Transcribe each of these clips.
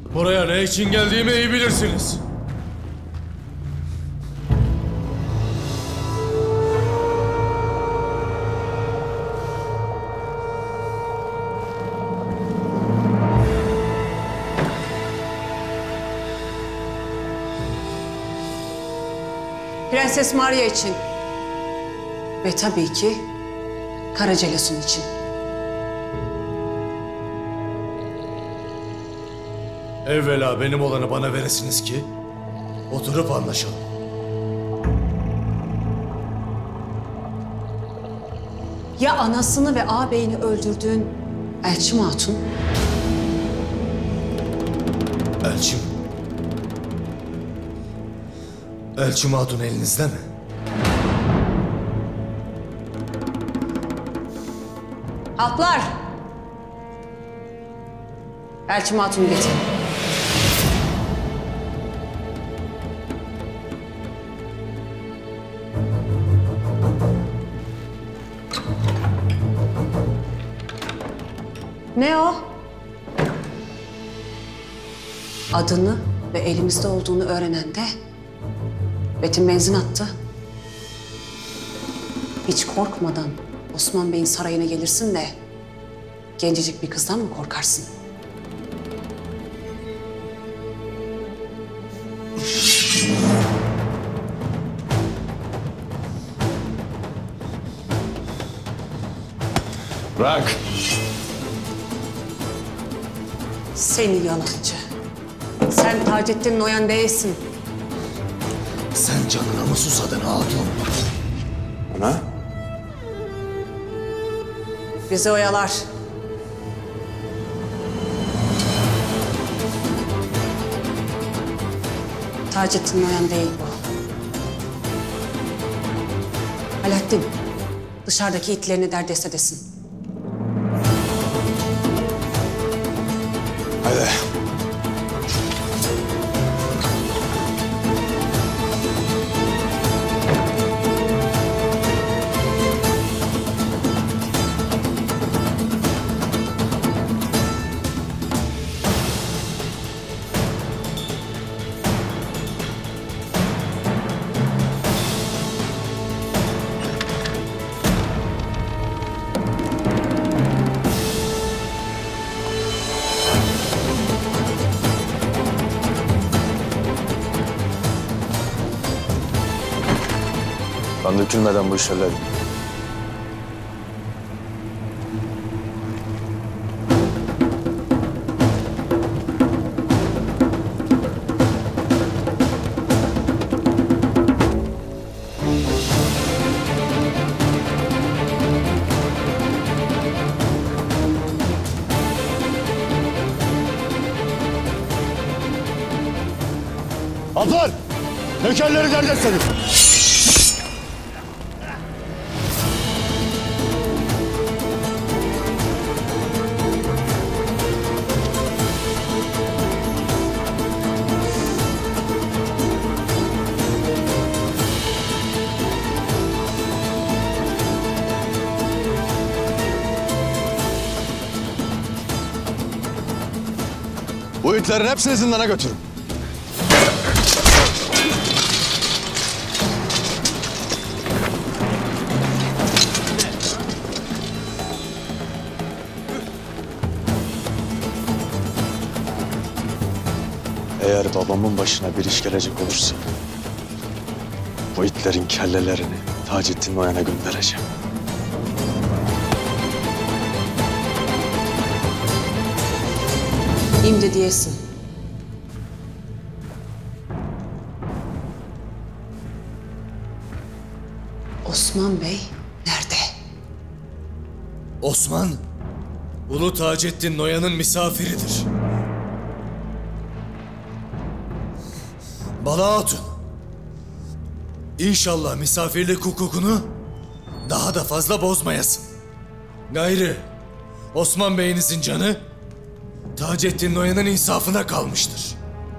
Buraya ne için geldiğimi iyi bilirsiniz. Prenses Maria için ve tabii ki Karacalasun için. Evvela benim olanı bana veresiniz ki oturup anlaşalım. Ya anasını ve ağabeyini öldürdüğün Elçim Hatun? Elçim? Elçim Hatun elinizde mi? Halklar! Elçim Hatun'u getirin. Ne o? Adını ve elimizde olduğunu öğrenen de Betim benzin attı. Hiç korkmadan Osman Bey'in sarayına gelirsin de gencecik bir kızdan mı korkarsın? Bırak. Seni yalancı. Sen Taceddin Noyan değilsin. Sen canına mı susadın hatun? Ana? Bizi oyalar. Taceddin Noyan değil bu. Alaaddin, dışarıdaki itlerini derdest edesin. Hadi. Kan dökülmeden bu işi halledin. Atlar! Nökerleri derdest edin. Bu itlerin hepsini zindana götürün. Eğer babamın başına bir iş gelecek olursa bu itlerin kellelerini Taceddin Noyan'a göndereceğim. İmdi diyesin. Osman Bey nerede? Osman, Ulu Taceddin Noyan'ın misafiridir. Bala Hatun, İnşallah misafirlik hukukunu daha da fazla bozmayasın. Gayrı Osman Bey'inizin canı Taceddin Noyan'ın insafına kalmıştır.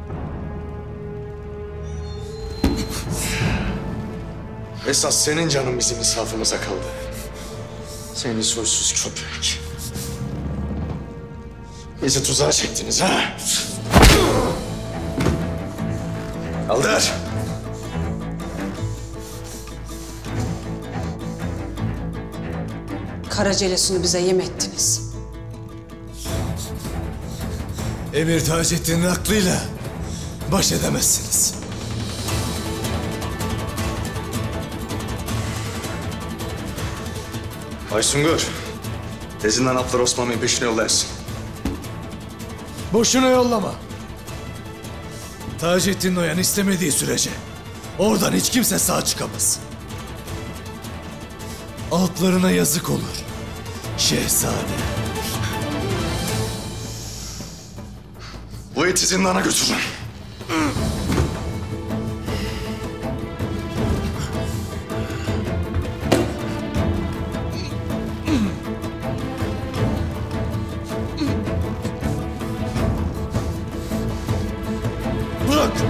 Esas senin canın bizim insafımıza kaldı. Seni soysuz köpek. Bizi tuzağa çektiniz ha? Kaldır. Karacelesunu bize yem ettiniz. Emir Taceddin'in aklıyla baş edemezsiniz. Aysungur. Tezinden atlar Osman Bey'in peşine yollarsın. Boşuna yollama. Taceddin Noyan istemediği sürece oradan hiç kimse sağ çıkamaz. Altlarına yazık olur. Şehzade. Bu iti zindana götürün. Bırak!